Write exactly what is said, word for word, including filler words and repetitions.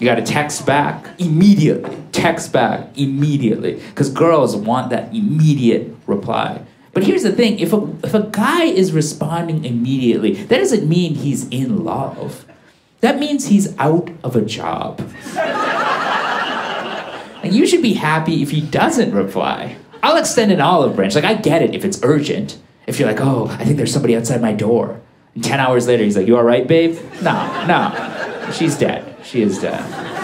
You gotta text back immediately. Text back immediately. Because girls want that immediate reply. But here's the thing, if a, if a guy is responding immediately, that doesn't mean he's in love. That means he's out of a job. And you should be happy if he doesn't reply. I'll extend an olive branch. Like, I get it if it's urgent. If you're like, oh, I think there's somebody outside my door. And ten hours later, he's like, you all right, babe? No, no. She's dead. She is dead.